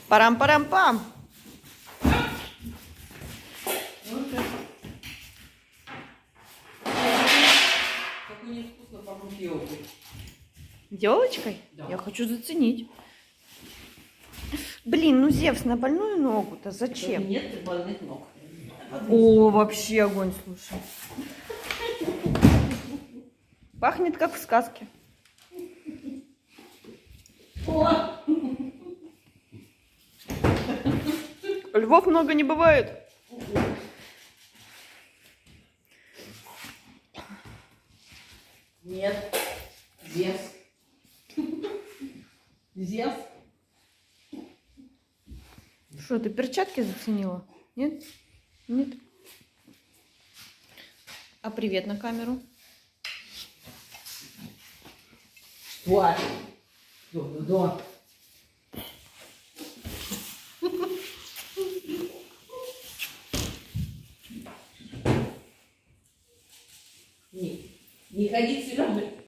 Парам-парам-пам. Как у них вкусно пахнет елкой. Елочкой? Да. Я хочу заценить. Блин, ну Зевс на больную ногу-то зачем? Нет больных ног. О, вообще огонь, слушай. Пахнет как в сказке. О! Львов много не бывает. Нет. Зевс. Зевс. Что, ты перчатки заценила? Нет? Нет? А привет на камеру. Что? Да. Не ходить сюда.